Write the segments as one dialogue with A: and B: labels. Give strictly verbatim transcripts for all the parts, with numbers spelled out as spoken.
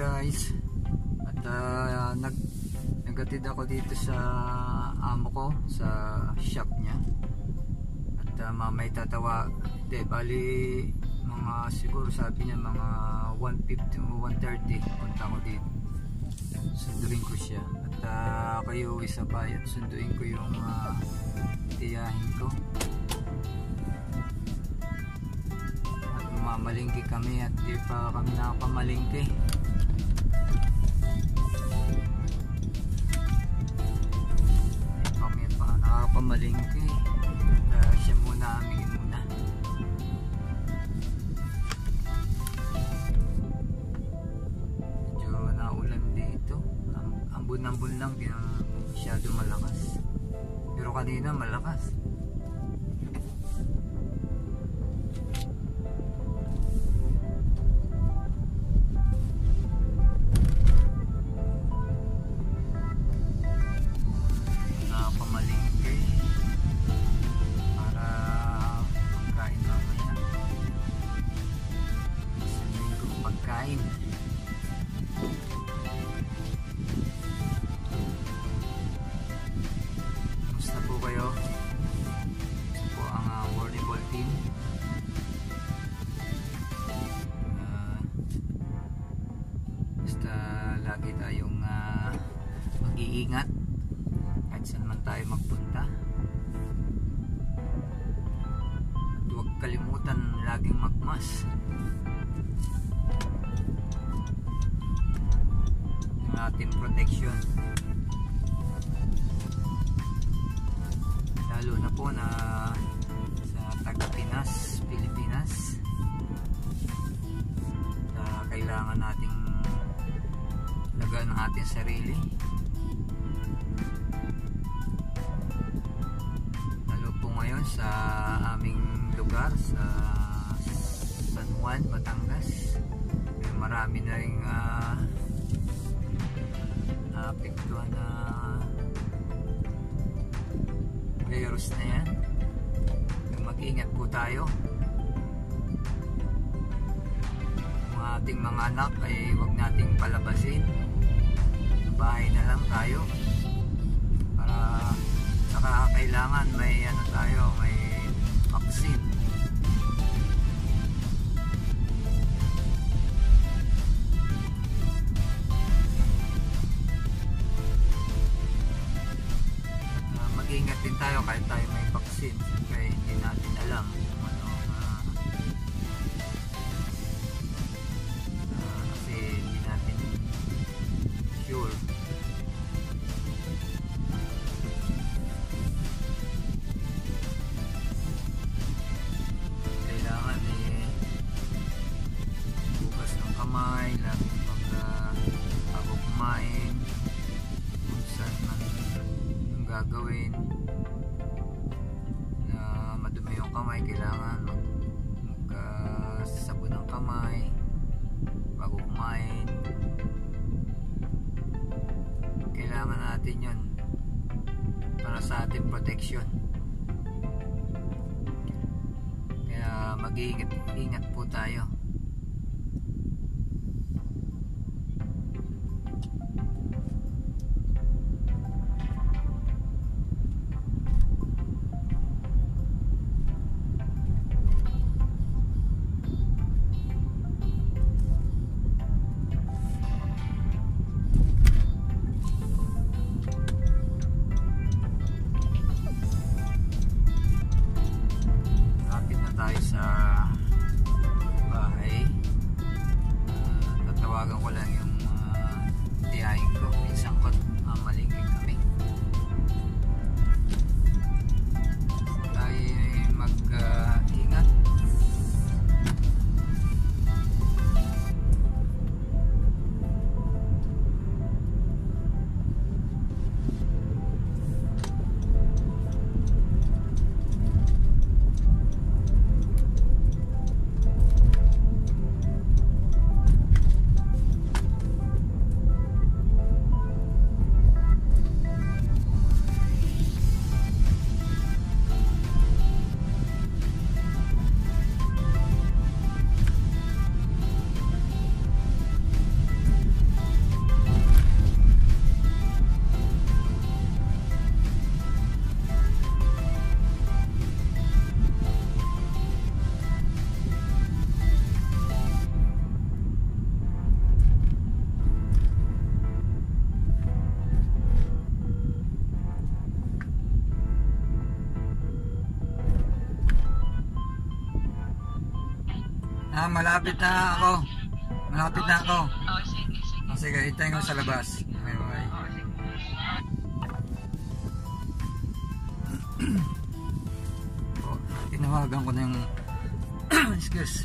A: guys. At uh, nag nagatid ako dito sa amo ko sa shop niya. At uh, mamay tatawa. De, bali mga siguro sabi niya mga one fifty o one thirty punta ko dito. Sunduin ko siya. At uh, kayo isabay at sunduin ko yung uh, tiyahin ko. At mamalingki kami at di pa kami nakapamalingki. Di kami pa nakapamalingki. At uh, siya muna, amingin muna. Medyo naulan dito. Ambon-ambon lang, di na masyado malakas. Pero kanina malakas. Nakapamalingki para pagkain mamaya. Sabihin ko pagkain. Gusto po kayo? Gusto po ang uh, volleyball team. Uh, basta lagi tayong uh, mag-iingat kahit saan man tayo magpunta. At huwag kalimutan laging magmas. Yung ating protection. Lalo na po na sa taga-Pinas, Pilipinas, na kailangan nating lagaan ang ating sarili. Lalo po ngayon sa aming lugar sa San Juan, Batangas, may marami na rin uh, apektuhan na virus na yan. Mag-ingat po tayo. Ang ating mga anak ay huwag nating palabasin. Sa bahay na lang tayo. Para saka kailangan may ano tayo, may vaccine. Mag-ingat din tayo kahit tayo may vaccine. Siyempre hindi natin alam kung ano uh, uh, kasi hindi natin sure. Kailangan eh bukas ng kamay laging pag uh, bago kumain, kung saan man yung gagawin na madumi yung kamay, kailangan mag, mag uh, sabon ng kamay bago kumain. Kailangan natin yun para sa ating protection. Kaya mag-iingat ingat po tayo. Sa bahay, uh, tatawagan ko lang yung uh, tiyahin ko. Minsan ko uh, malingking kami. Tayo mag-ingat. Uh, Ah, malapit na ako. Malapit na ako.
B: Oh, sige, sige.
A: Oh, sige, hintayin ko sa labas. Bye bye.
B: Oh, sige.
A: Oh, tinawagan ko na yung excuse.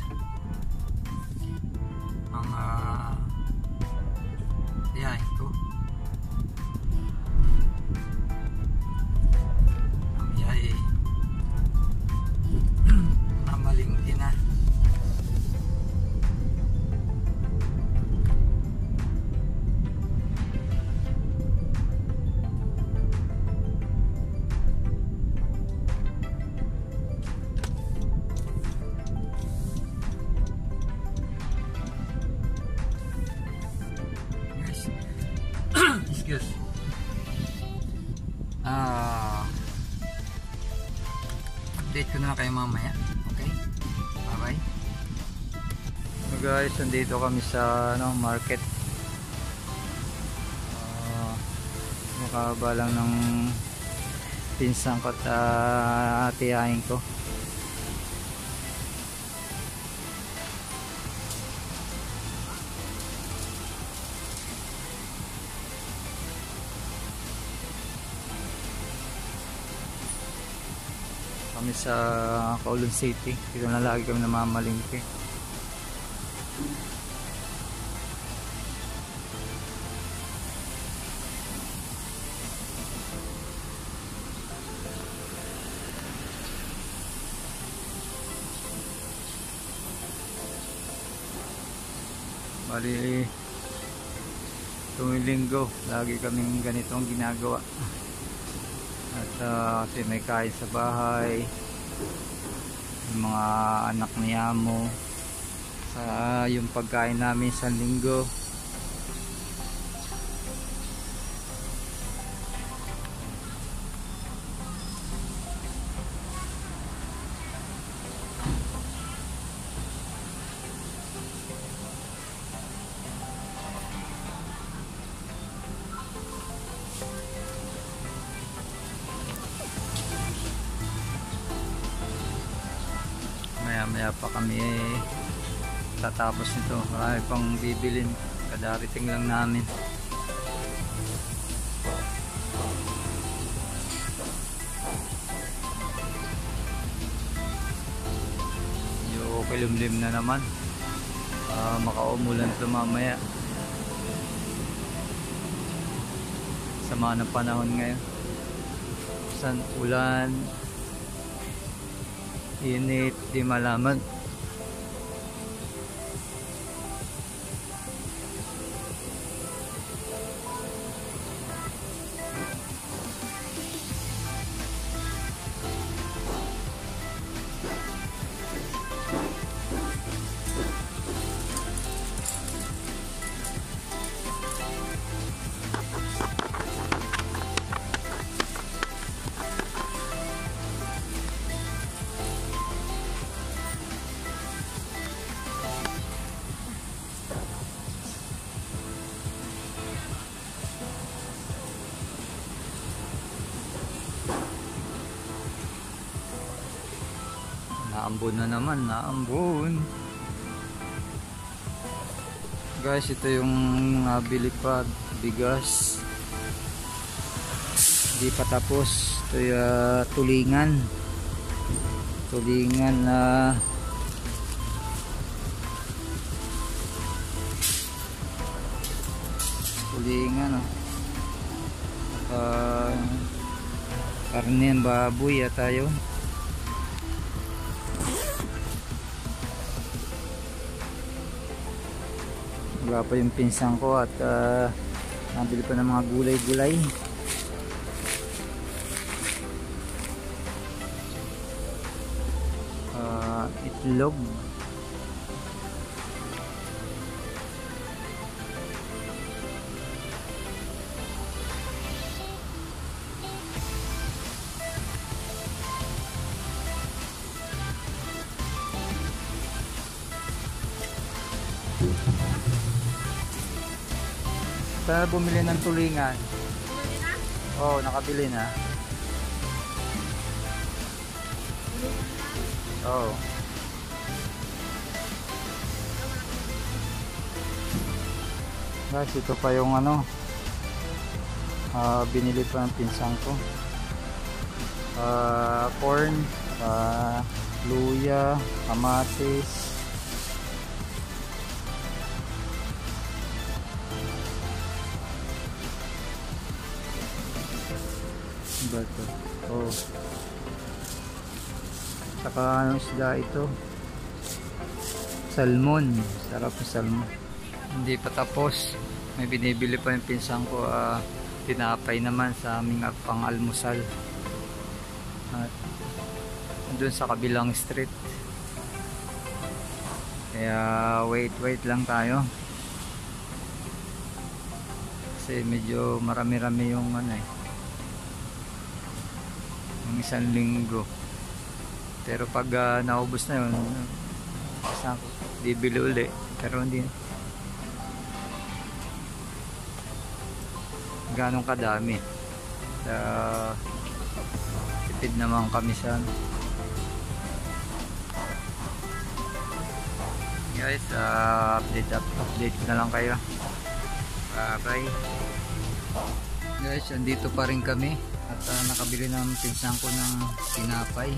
A: Ang uh, tiyahin ko. Ang tiyahin. Mamalingki na. Excuse. Ah, update ko na kayo mamaya. Okay? Bye bye. So guys, nandito kami sa ano, market. Uh, makaba lang ng pinsang ko at uh, tiyahin ko. Kami sa Kowloon City. Dito na lagi kami namamalingki. Bali tuwing linggo lagi kaming ganitong ginagawa. At uh, kasi may kain sa bahay, yung mga anak ni Amo, sa yung pagkain namin sa linggo. Maya pa kami tatapos nito. Marami pang bibilin, kadarating lang namin. Yung kilimlim na naman. uh, makaumulan ito mamaya. Sama ng panahon ngayon. San ulan, init, di malaman. Naambon na naman, naambon. Guys, ito yung nabili pa, bigas. Hindi pa tapos. Ito yung uh, tulingan. Tulingan na uh, tulingan oh. Uh, karne ng baboy at tayo. Wala pa yung pinsang ko at uh, nabili pa ng mga gulay-gulay. Uh, itlog. Sana bumili ng tulingan. Oo, oh, nakabili na. Oo. Oh. Guys, ito pa yung ano, uh, binili pa ng pinsang ko. Uh, corn, uh, luya, kamatis. Ba ito? Oh. Saka anong isda ito? Salmon. Sarap yung salmon. Hindi pa tapos. May binibili pa yung pinsang ko. Uh, tinapay naman sa aming pang-almusal. At doon sa kabilang street. Kaya wait wait lang tayo. Kasi medyo marami-rami yung ano eh. Yung isang linggo. Pero pag uh, naubos na yun, bibili uli. Pero hindi ganong kadami. Uh, tipid naman kami sa guys. uh, update up, update na lang kayo. Bye bye guys. Andito pa rin kami at uh, nakabili ng pinsang ko ng tinapay.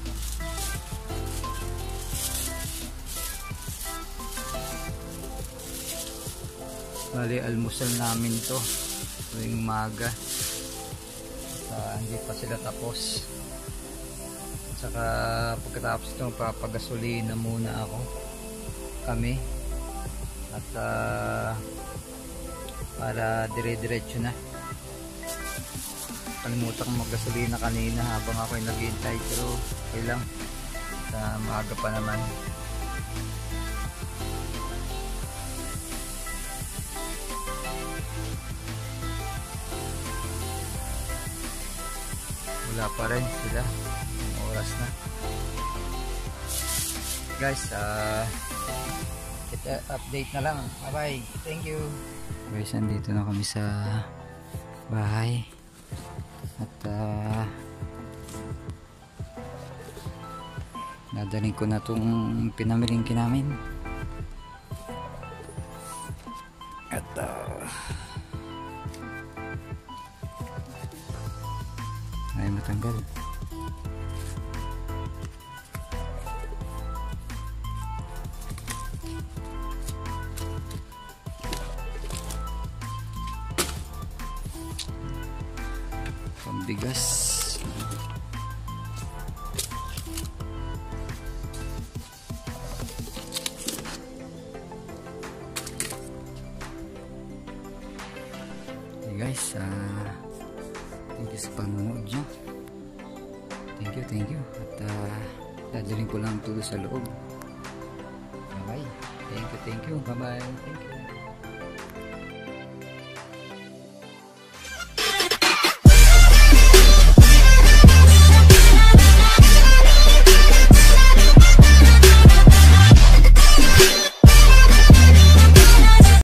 A: Bali almusal namin to tuwing umaga. Uh, hindi pa sila tapos. At saka pagkatapos ito papagasolina muna ako kami at uh, para dire-diretso na. Kalimutan kong maggasolina kanina habang ako ay naghihintay, pero okay lang, sa maaga pa naman. Wala pa rin sila, oras na guys. uh, update na lang. Bye bye, thank you guys. Andito na kami sa bahay at uh, nadaling ko na itong pinamilingki namin at uh, ay matanggal. Pambigas. Hey guys, uh, thank you sa panonood nyo. Thank you, thank you. At uh, dadalhin ko lang tuloy sa loob. Bye bye. Thank you, thank you. Bye bye. Thank you.